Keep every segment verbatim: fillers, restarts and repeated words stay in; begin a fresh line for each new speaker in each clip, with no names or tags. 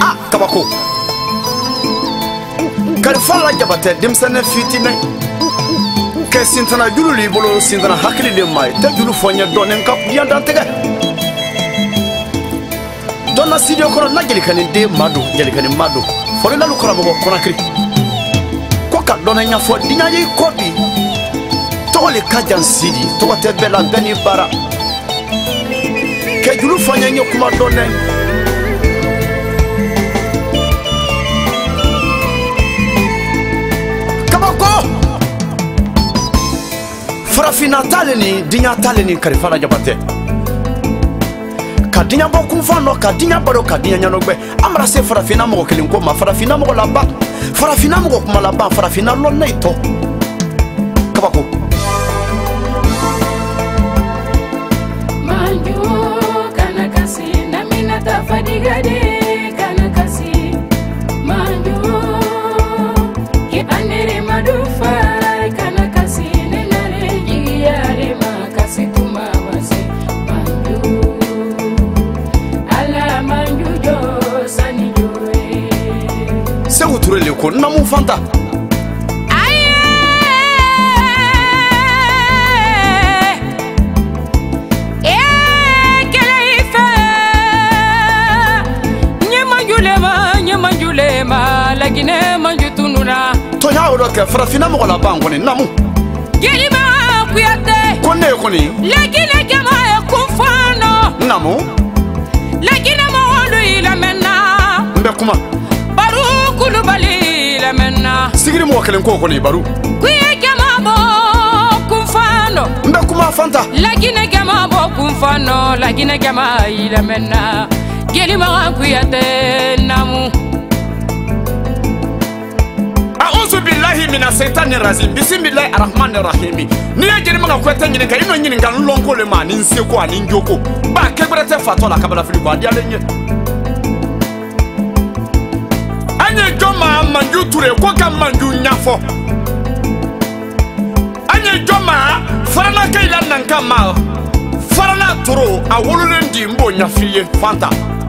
ah kabako Kalifala jabate demsane fitine ke sintana julu li bolo sintana hakili le mai te julu fonya donen kap dianda tege donna sidio kono na jeli kan de madu jeli kan madu fole na lu kono bo kono kri ko ka donna nya fo dinya yi kodi to le kajan sidi to te bela beni bara ke julu fonya nyo kuma donen Farafina taleni dinya taleni Kalifala jabate ka dinya bo kunfano ka dinya baro ka dinya nyanogbe amra se farafina mo kelin ko ma farafina mo laba farafina mo kuma laba farafina lo neito kabako
manju kana kasi na mina tafadigade kana kasi manju ki anere madufa kana kasi
Segu turele ko namu fanta
aye eh kelefa nyema julema nyema julema lagine manjutununa
to ya odo ke farafina mo la bango ni namu
gelima kuyate
konne ko ni
lagine kama e kunfano
namu
lagine mo lu ila menna
mbe kuma
Kulubali la menna
sigiri mo kelen ko ko ni baru
kuye kama bo kunfano
mbe kuma fanta
lagine kama bo kunfano lagine kama ila menna gelima kuyate namu
a'udhu billahi minash shaitani rajim bismillahir rahmanir rahim ni ya gelima ka kwete nyini ka ino nyini kan lonko le ma ni nse ko ani njoko ba kebrete fatola kabala fili ko adi alenye Anye joma manju ture kwa ka manju nyafo Anye joma farana kaila nanka ma farana turo awolule ndi mbo nyafiye fanta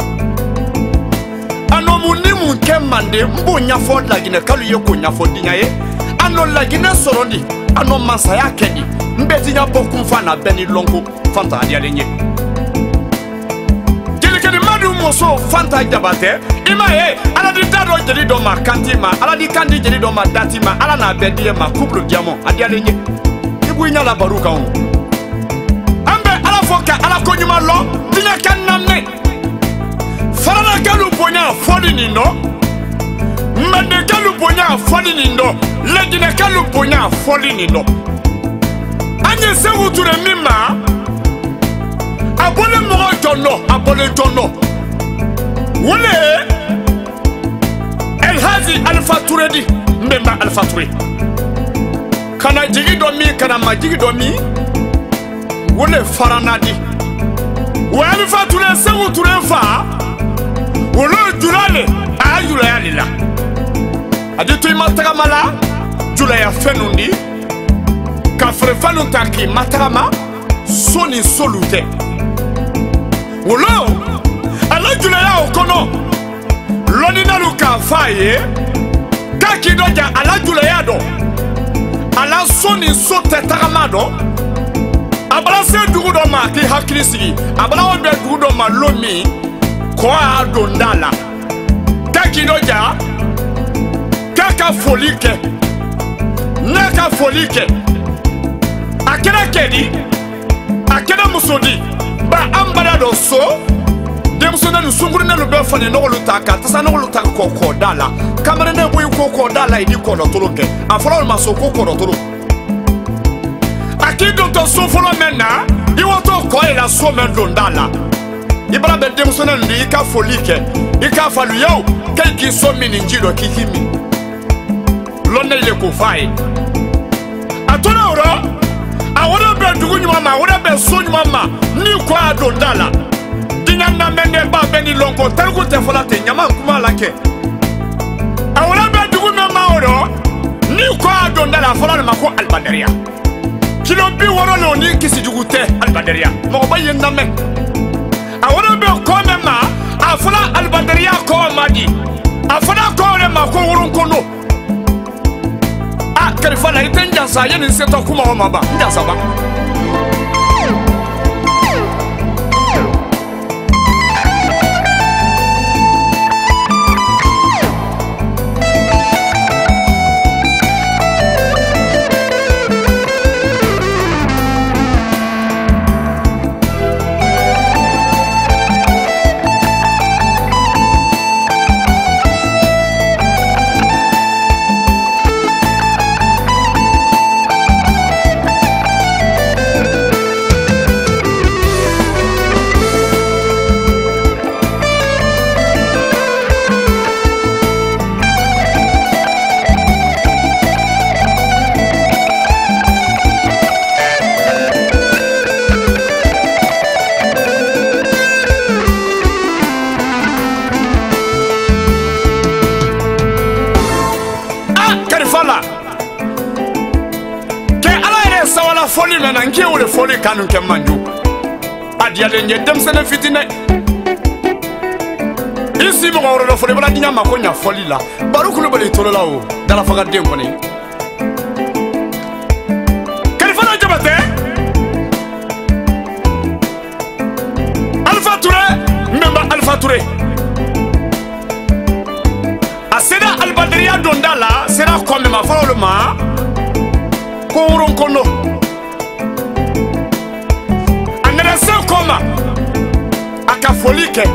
Ano muni munke mande mbo nyafo lagine kalu ye ko nyafo dinyaye Ano lagine sorondi ano mansaya kedi mbeti nyapo kumfana beni lonko fanta adi alenye Moso fanta jabate ima e ala di dado jeli do ma kantima ala di kandi jeli do ma datima ala na bedie ma couple diamant adi alenye ibu nya la baruka on ambe ala foka ala konyuma lo dinya kanamne farana kalu bonya fodi ni no mande kalu bonya fodi ni no legine kalu bonya fodi ni no anye se wuture mima abole mo jono abole jono Wole El Hazi Alpha Touredi Mbemba Alpha Touré Kana jigi domi kana majigi domi Wole faranadi Wa Alpha Touré Segu Touré fa Wole julale A julaya lila Aditu ima tagamala Julaya fenundi Kafre fanu taki matarama Soni solute Wolo ala julaya okono loni nalu ka faye kaki doja ala julaya do ala soni sote tagamado abala se dugu do ma ki hakili sigi abala obe dugu do ma lomi ko ado ndala kaki doja kaka folike naka folike akena kedi akena musodi ba ambala do so Demsona nu sunguru na lu be fane no lu taka tasa no lu taka koko dala kamera na boy koko dala idi ko do toloke afolo ma so koko do tolo akido to so folo menna i woto ko ila so men do dala ibra be demsona ndi ka folike i ka falu yow kai ki so mini njiro kikimi lonne le ko fai atona oro awora be dugu nyuma ma awora be so nyuma ma ni ko ado dala Dinyana mende ba beni lonko telku te folate nyama kuma lake awala be dugu na maoro ni ko adonda la fola ma ko albaderia kilo bi woro lo ni kisi dugu te albaderia mo ba yenda me awala be ko me ma afola albaderia ko madi njansa ye ni seto kuma o maba njansa ba foli na nanke wole foli kanu ke manju adia le nye dem sene fitine isi mo ngoro do foli bala dinya makonya foli la barukulu bale tolola o dala faga dem koni kalifana jabate Alpha Touré memba Alpha Touré aseda albadriya dondala sera comme ma foloma ko woron kono koma aka foli ke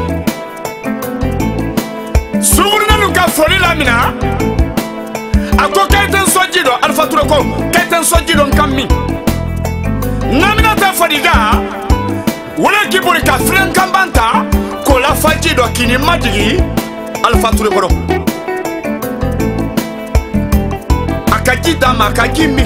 suguruna nu ka foli la mina ako kaiten sojido Alpha Touré ko kaiten sojido kammi namina ta fadiga wala kiburi ka fren kambanta ko la fajido kini majigi Alpha Touré ko aka jida maka kimi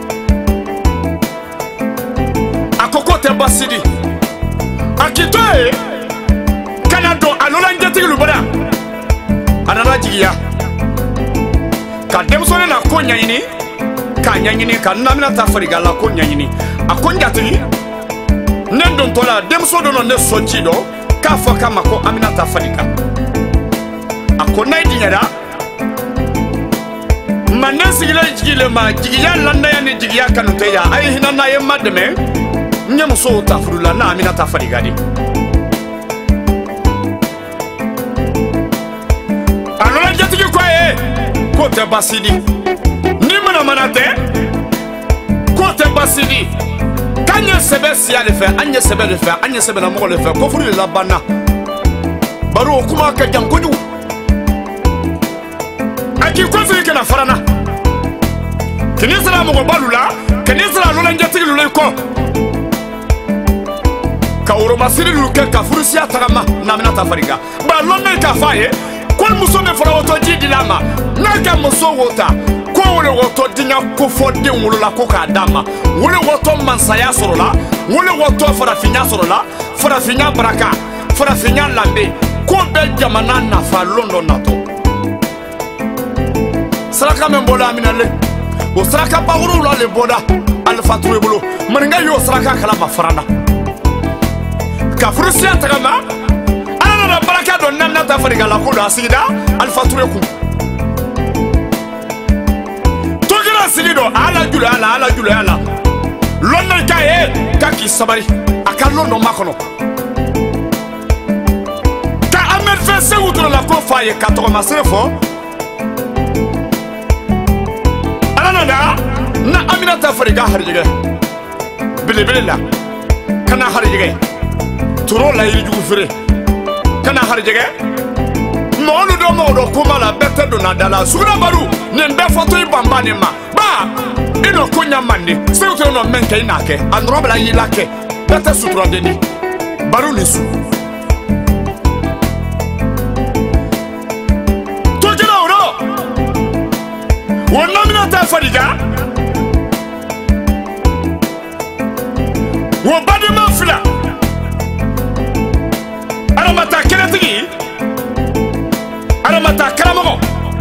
akoko te basidi akitoe kanado alola njatigi lubada anana jigiya ka demsone na ko nyanyini ka nyanyini ka namina ta fariga la ko nyanyini akonjatigi nendon tola demso dono ne sojido ka foka mako amina ta fariga akona idinyara manesi gile jigile ma jigiya landa ya ni jigiya kanute ya ay hinana ye mademe nyamuso tafurula na amina ta fariga di alola jatigi kwae kote basidi ni mana manate kote basidi kanye sebe siya le fe anye sebe le fe anye sebe na mo le fe ko furi la bana baro kuma ka jankoju aki ko fi kana farana kini sala mo balula kini sala alola jatigi lule ko ka oromasiri luke ka furusiya tagama namina ta fariga ba lonne ka faye ko muso me fara woto jidi lama na ka muso wota ko wole woto dinya ko fodde wulula ko ka dama wole woto mansaya sorola wole woto fara finya sorola fara finya baraka fara finya lambe ko be jamana na fa londo nato saraka men bola minale o saraka bawuru la le boda Alpha Touré bolo maninga yo saraka kala mafarana ka furusiya tagama ana na baraka do namna ta fariga la ko do asida Alpha Touré ku to gira sigido ala jula ala ala jula ala lonna ka e ka ki sabari aka londo makono ka amer fe se utro la ko faye ka to ma sefo ana na na amina ta fariga harjige bile bile la kana harjige turo la yiri jugu fere kana harjege monu do modo kuma la bete do na dala sura baru ne mbe foto ibamba ne ma ba ino konya mande se utro no menke inake andro bla yilake bete sutura deni baru nisu to jira oro wonna mina ta fadiga wo bade ma fila aramata keretigi aramata karamogo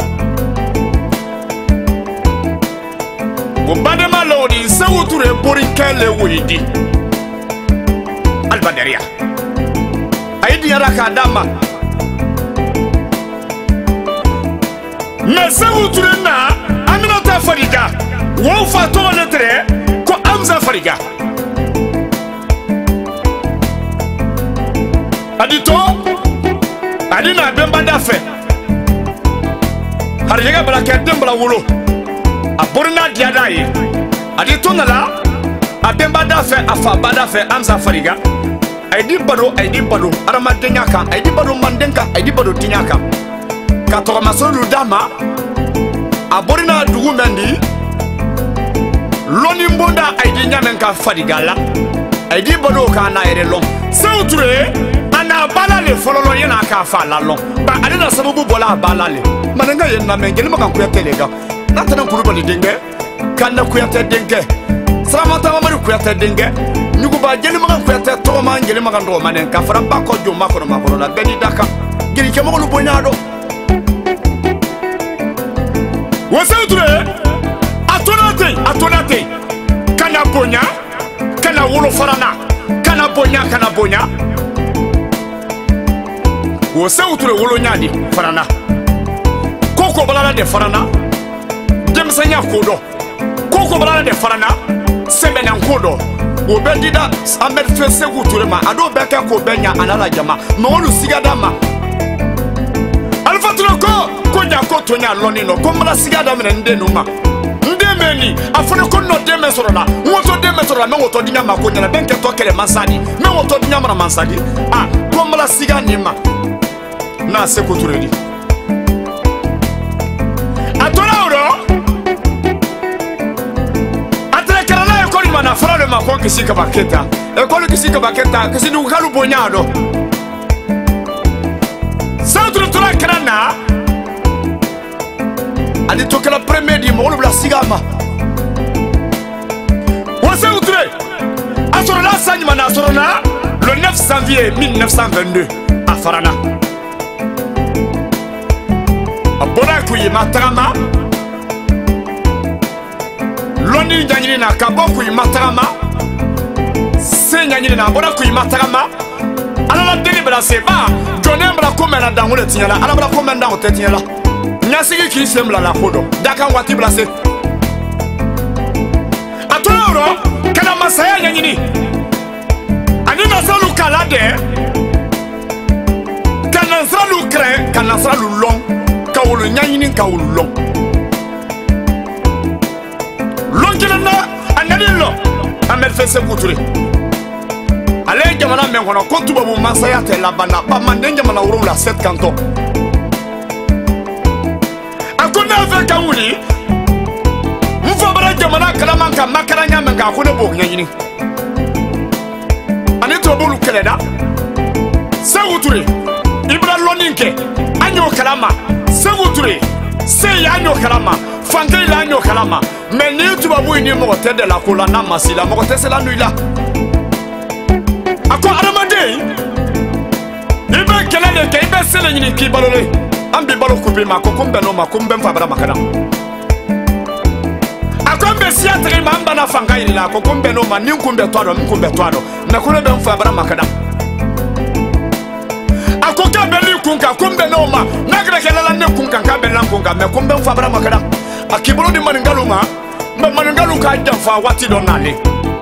wo bade ma lodi sewuture bori kele widi albaderia aidi yaraka dama me sewuture na aminata Amza Fariga wo fa to letre ko Amza Fariga adito adina bemba dafe har yega bala ke dembla wulo aborna diadaye adito nala abemba dafe afa badafe Amza Fariga aidi bado aidi bado arama denyaka aidi bado mandenka aidi bado tinyaka ka to masolu dama aborina dugu mendi loni mbonda aidi nyamenka Fariga la aidi bado kana erelo seutre ana balale fololo yena ka fa la long ba adina sababu bola balale mananga yena mengeli maka kuyate lega natana kurubali denge kana kuyate denge salamata mamari kuyate denge nyugo ba jeli maka kuyate to mangeli maka ndo manenka fara bako jo makoro makoro la beni daka giri ke mo lu bonyado waseutre atonate atonate kana bonya kana wolo farana kana bonya kana bonya wo sewuture wolo nyaadi farana koko balala de farana demsanya kodo koko balala de farana semena kodo wo bedida amed fe sewuture ma ado beka ko benya anala jama ma wolu sigada ma alfa ko ko nya ko tonya loni no ko mala sigada mena ndenu ma ndemeni afune ko no deme sorola woto deme sorola me woto dinya ma ko nyana benke to kele mansadi me woto dinya ma mansadi ah ko mala siga ni ma na se kuturedi atola oro atre karala e koli mana fara le makon kisika baketa e koli kisika baketa kisi du kalu bonyado centre tola karana ali to kala premier di mo la sigama wose utre asoro la sanyi mana asoro na le neuf janvier mille neuf cent vingt-deux à Farana abona kuyi matrama loni nyanyini na kabo kuyi matrama se nyanyini na abona kuyi matrama ala deni bla seba jonem bla komena dangole tinyala ala bla komenda o tetinyala nyasigi ki sembla la kodo daka wati bla se atoro kana masaya nyanyini anina salu kalade kana salu kre kana salu long kawulu nyanyini kawulu long long kilana anani lo amel fese kuture ale jamana men kono ko tubabu masaya te labana ba mande jamana wuro la sept canton akona fe kawuli mfo bara jamana kala manka makara nyame ga ko ne bo nyanyini ani to bolu keleda se kuture ibra loninke anyo kalama Sewuture se yanyo kalama fange yanyo kalama meni tubabu ni mo tede la kula na masila mo tese la nuila ako aramade ibe kelele ke ibe sele nyini ki balole ambi balo kubi ma ko kombe no ma kombe mfa bara makana akombe siatre ma mba na fanga ila ko kombe no ma ninkumbe twado mkumbe twado na kule be mfa bara makana akoka beli kunka kumbe noma nagra kelala ne kunka ka bela kunka me kumbe mfabra makada akibolo di maningaluma me maningalu ka jamfa wati donale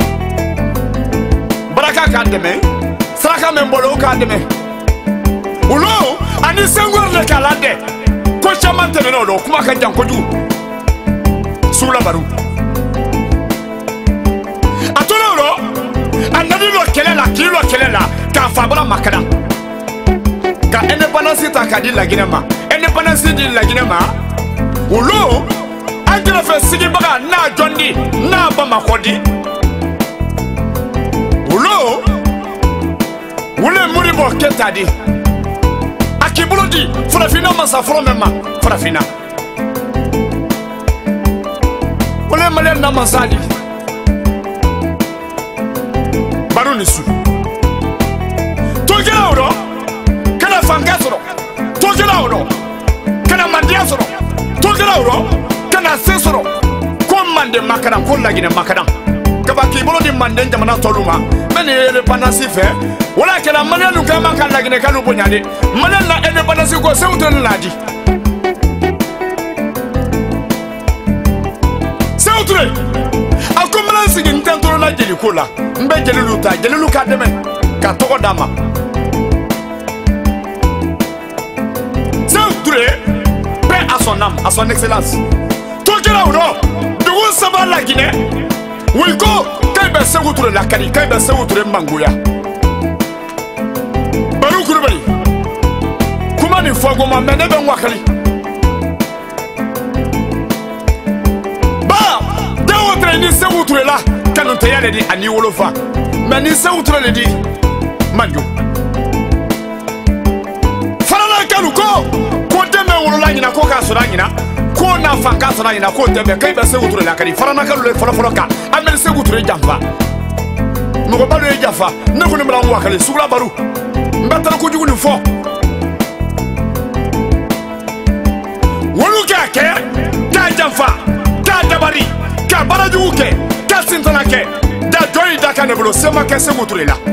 baraka ka deme saka me mbolo ka deme ulo ani sengor le kalade ko chama tene no kuma ka jam ko ju sula baru atoro anadi lo kelela kilo kelela ka fabra makada ka independence ta ka di laginema independence di laginema ulo agila fe sigi baga na jondi na ba makodi ulo ule muri bo ketadi akibulodi frafina masa fromema frafina ule male na masadi barunisu togela oro fangasoro togela oro kana mandiasoro togela oro kana sesoro ko mande makara ko lagine makara kaba ki bolo di mande jamana toluma meni independence fe wala kana manelu kama kan lagine kanu bonyade manela independence ko sewton ladi Ture a ko mana sigi ntentoro la jeli ko la mbe jeli luta jeli luka deme ka togo dama Sekou Ture paix à son âme à son excellence to kira uno dugu saba la Guinée oui ko kay be Sekou Ture la kadi kay be Sekou Ture manguya Barou Coulibaly kuma ni fogo ma mene be wakali ni Sekou Ture la kanu te yale di ani wolofa mais ni Sekou Ture le di manjo farala kanu ko ko deme wolola nyina ko ka sura nyina ko na fa ka sura nyina ko deme kay be Sekou Ture la kadi farana kanu le folo folo ka amel Sekou Ture jamfa mo balu e jafa ne ko ni mala wakale sugula baru mbata ko jugu ni fo wolu ka ke ka jamfa ka dabari ka barajugu ke ka sintana ke da joyi da ka nebolo sema ke Sekou Ture la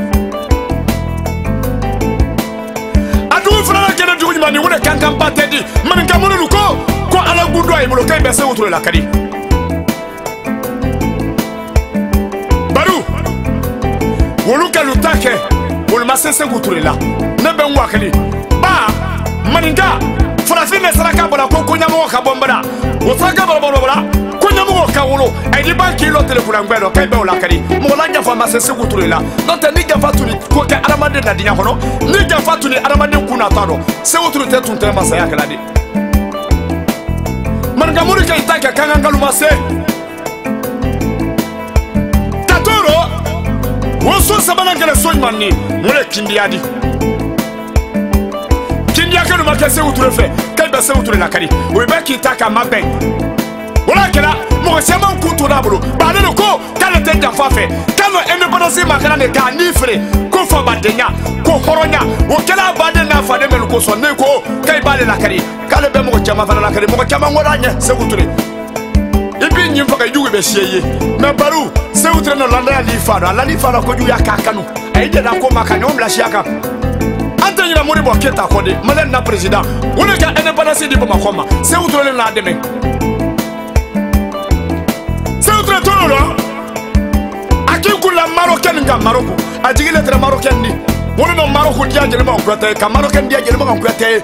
adu frana ke na jugu mani wona kankan batedi man ka monu ko ko ala gundo ay bolo kay be Sekou Ture la kadi baru wolu ka lutake wolu ma Sekou Ture la ne ben wakali ba maninga frafine saraka bola ko ko nyamo ka bombara o saraka bola bola Nyamugo kawolo ay di banki lo telefona ngbedo kay be ola kadi mo la jafa ma Sekou Ture la non te ni jafa tuni ko ke aramade na dinya hono ni jafa tuni aramade kuna tado Sekou Ture te tun te masaya kala di man gamuri kay tanka kanga ngaluma se tatoro wo so sabana ngale so manni mole kindiadi kindia kanu ma Sekou Ture fe kay be Sekou Ture la kadi o be ki taka maben wala kala mo sema kuntu dabulu ba ne ko kala te jafa fe kala independence makana ne ka ni fere ko fa badenya ko horonya o kala bade na fa de mel ko so ne ko kay bale la kari kala be mo chama fa la kari mo chama ngoranya Sekou Ture ibi nyim fa ka yugo be sieye na baru Sekou Ture no landa ya li fa la li fa ko ju ya kakanu ay de da ko makanya o mla shiaka ante nyina muri bo keta ko de malen na president wona ka independence di bo makoma Sekou Ture na de me Akikula Marocain nga Maroko ajigile tra Marocain ni woni no Maroko dia jelema ko te ka Marocain dia jelema ko te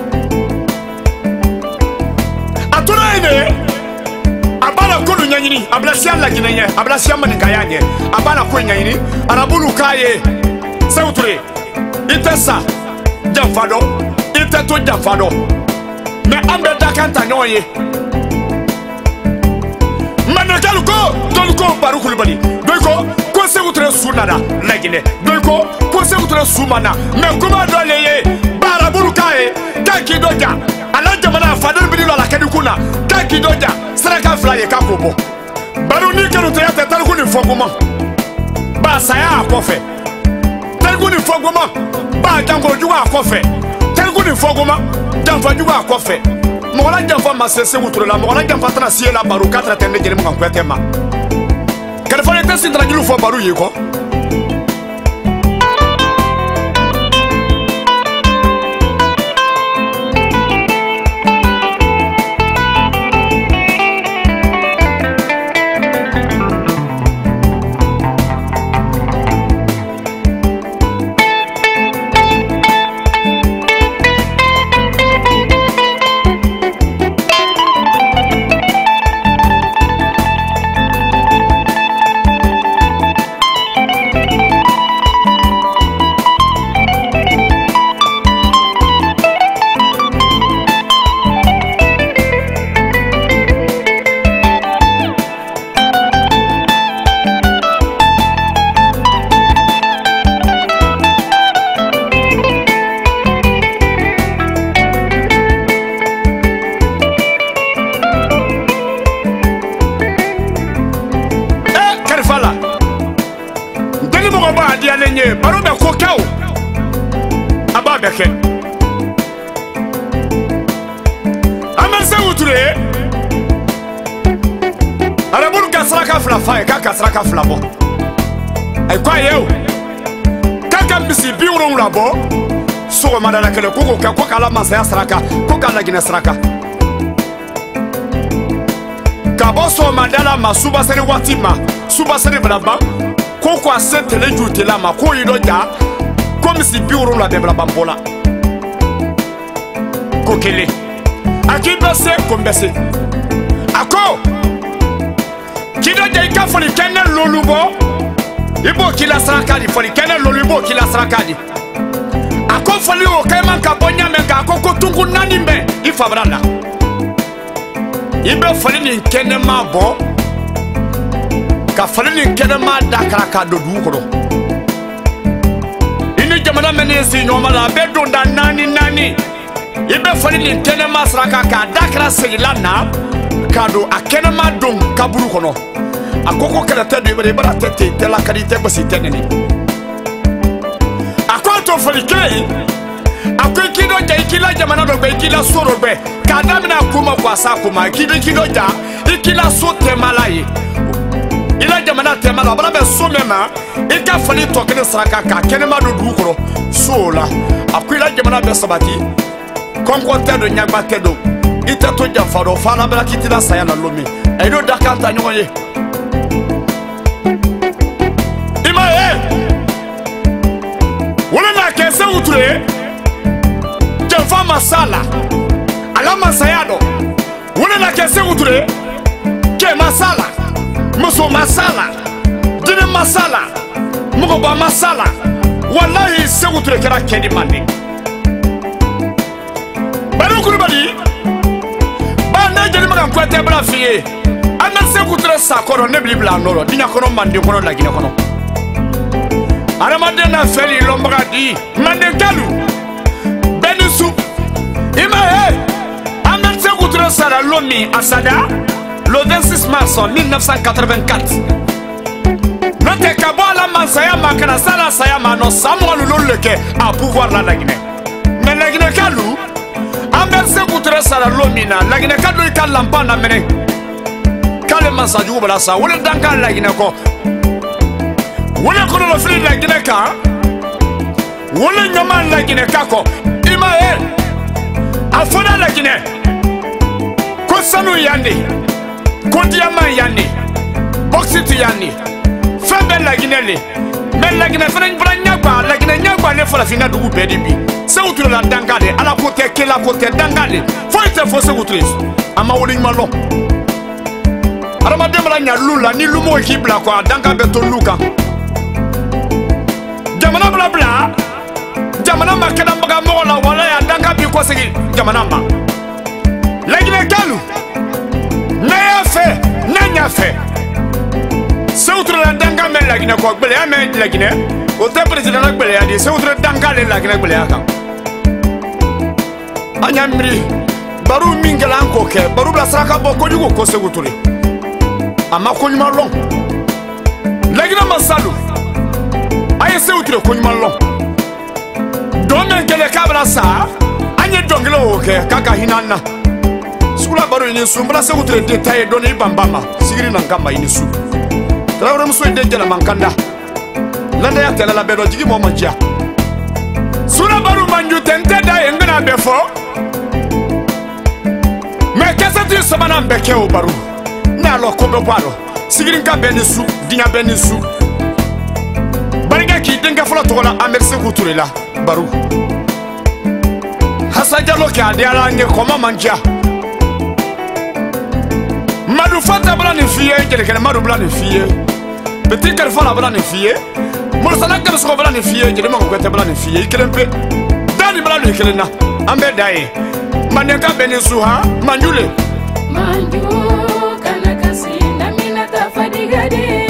atuna ine abana ko nyanyini ablasia la ginenye ablasia manika yanye abana ko nyanyini arabulu kaye Sekou Ture itesa jamfado iteto jamfado me ambe dakanta nyoye Manakalu ko tolko Barou Coulibaly doiko ko Sekou Ture sunada lagine doiko ko Sekou Ture sumana me kuma doleye barabulu kae taki doja ala jamana fadel bidilo la kadi kuna taki doja saraka flaye kakobo baru ni kanu te yata talku ni foguma ba saya akofe talku ni foguma ba jango juga akofe talku ni foguma janfa juga akofe Mola jamfa ma Sekou Ture la mola jamfa tana sie la Barou quatre tende jeli mo ko tema kala fa te sin tragilu fo Barou yi ko Barou be ko kaw aba beke amen Sekou Ture arabulu ka saraka fla fa ka ka saraka fla bo ay kwa yeu kaka misi biuro la bo so madala kele ko ko ko kala masa ya saraka ko kala gina saraka Kaboso Mandala ma subasere watima subasere blaba koko ase tele jute la ma ko yido ja comme si biuro la bebla bambola kokele akibese kombese ako kido ja ikafoli kene lolubo ibo kila sarakadi foli kene lolubo kila sarakadi ako foli o kema kabonya menga akoko tungu nani mbe ifabrana ibe foli ni kene mabo ka foli ni kene ma dakara ka do du ko ini jamana menesi nyoma be donda nani nani ibe foli ni kene ma saraka ka dakara segilana ka do akene ma dum kaburu kono akoko kala tede be bara tete tela kalite basi teneni akonto foli kei akwe kido ja ikila jamana do be ikila soro be kadamina kuma kwa sa kuma kido kido ja ikila so temalaye ila jamana temala bala be so mema ika fali to kene saraka ka kene ma do dukoro so la akwe ila jamana be sabati konkote do nyagba tedo ita to ja faro fala bala kitila saya na lomi edo dakanta nyoye ima e wala na kese utre Jefa masala ala masayado wala na kese utre ke masala muso masala dine masala mugo ba masala wallahi se utre kera kedi mani baro kurubali ba na jeli maga kwete bra fiye ana se utre sakoro ne bibla noro dinya kono mande kono la gine kono ara madena feli lombaga di mande galu Benisu Ima he Ametse Goutre Sara Lomi Asada le vingt-six mars mille neuf cent quatre-vingt-quatre Note Kabola Mansaya Makana Sara Sayama no Samuel Loleke à pouvoir la Guinée mais la Guinée Kalou Ametse Goutre Sara Lomi na la Guinée Kalou Kalampa na mene Kale Mansaju bala sa wole danka la Guinée ko wole ko no fili la Guinée ka wole nyama la Guinée kako Ima he afona la Guinée ko sanu yandi ko diama yandi boxiti yandi fembe la Guinée le mais la Guinée fana bra nyagba la Guinée nyagba le fola fina dugu bedi bi se utre la dangade ala côté ke la côté dangade fo ite fo se utre ama woli malo arama demla nya lula ni lumo kibla ko danga beto luka jamana bla bla jamana makana maga mola wala ya danga bi ko sigi jamana ma la Guinée Kalou na ya fe na nya fe Soutre la danga me la Guinée ko gbele ame la Guinée o te president la gbele ya di soutre danga le la Guinée gbele ya kan anya mri baru mingala ko ke baru bla saka bo ko jugo ko seguture ama ko nyuma long la Guinée masalu ay soutre ko nyuma long Dome kele kabla sa anye donglo ke kaka hinana sula baro ni sumbra se utre detail doni bambama sigiri na ngamba ini su trawra muso de jela mankanda landa ya tela la bedo jigi mo manjia sula baro manju tente da engana befo me kesa ti sabana mbeke o baro na lo ko be baro sigiri nka beni su dinya beni su bariga ki denga fola to la amerse kuture la Baru Hasajalo ki adiala nge koma manja Madu fata bala ni fiye Kele kele madu bala ni fiye Petit kele fala bala ni fiye Mursana kele sko bala ni fiye Kele mango kwete bala ni fiye Kele mpe Dani bala ni kele na Ambe dae Maneka beni suha Manjule
Manju kana kasi na mina tafadiga de